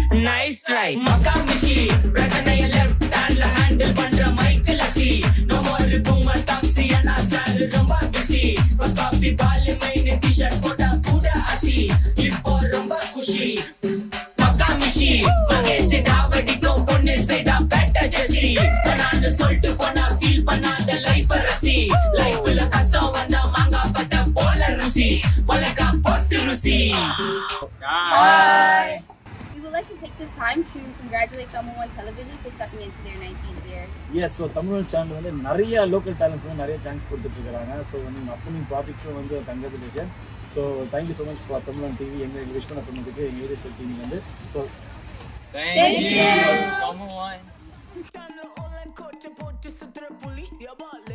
Nice try. Makamishi. Rajanaya left hand handle பண்ற Michael அசி. No more boomer taxi and asal ரொம்ப busy. First copy ball main t-shirt போட்டா கூட அசி. இப்போ ரொம்ப குஷி. Makamishi. மகேஷ் டாவடிக்கோ பொண்ணு செய்தா better ஜெசி. பண்ணாத சொல்லிட்டு போனா feel பண்ணாத life ரசி. Lifeல கஷ்டம் வந்தா மாங்கா பட்ட போல ருசி. மலக்கா போட்டு ருசி. Hi. We would like to take this time to congratulate Tamil One Television for stepping into their 19th year. Yes, so Tamil One channel வந்து நிறைய local talents வந்து நிறைய chance கொடுத்துட்டு இருக்காங்க. So நீங்க upcoming projects வந்து congratulations. So thank you so much for Tamil One TV எங்க wish பண்ண சொன்னதுக்கு எங்க ஏரியா டீம் வந்து. So thank you. Tamil One.